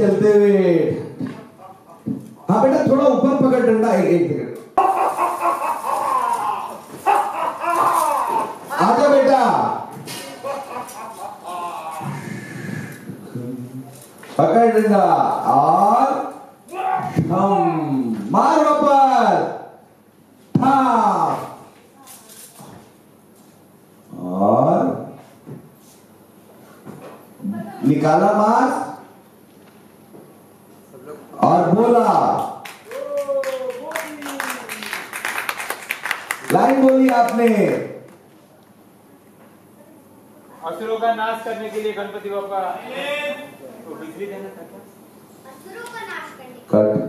चलते हुए। हाँ बेटा थोड़ा ऊपर पकड़ डंडा, एक सेकंड। आजा बेटा, पकड़ डंडा और हम मार वापस, और निकाला मास्क और बोला, लाइन बोली आपने। असुरों का नाश करने के लिए गणपति बाप्पा तो बिजली देना था क्या? असुरों का नाश करने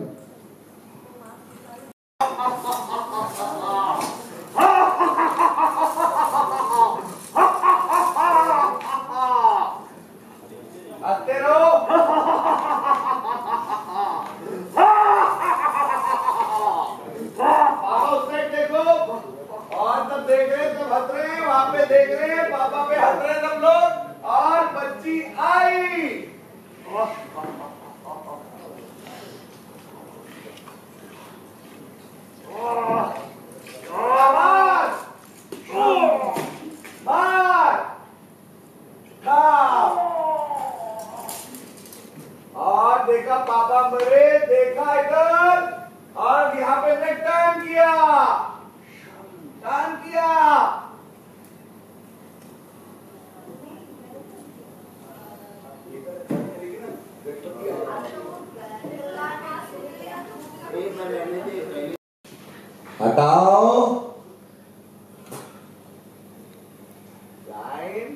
हंसते रहो। पापा उस साइड देखो, और सब देख रहे सब हंस रहे हैं, वहां पे देख रहे हैं पापा पे हंस रहे सब लोग, और बच्ची आई। और देखा पापा मरे, देखा इधर, और यहाँ पे मैं टर्न किया, टर्न किया। हटाओ लाइन।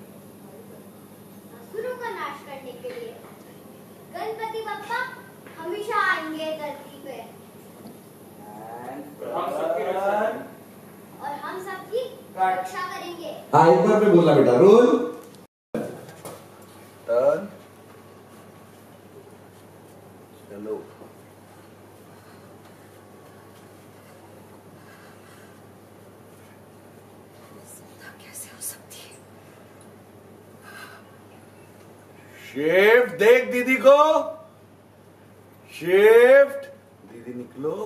असुरों का नाश करने के लिए गणपति बप्पा हमेशा आएंगे धरती पे, और हम सबकी रक्षा करेंगे। हाँ एक बार पे बोलना बेटा, रोल टर्न, चलो। कैसे हो सकती है? शिफ्ट देख दीदी को, शिफ्ट दीदी निकलो,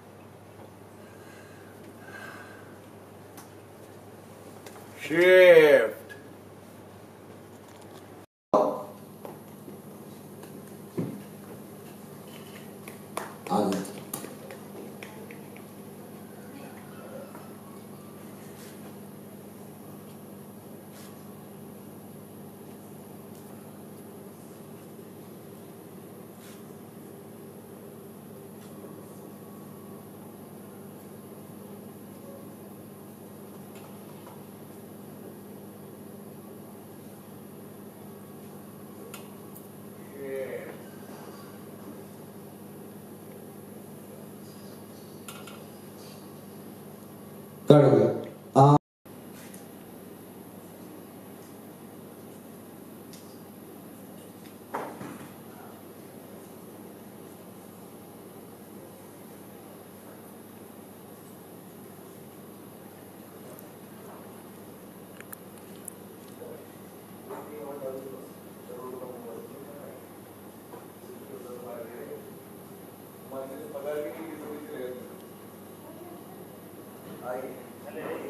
शिफ्ट। आगे कर गया। आइए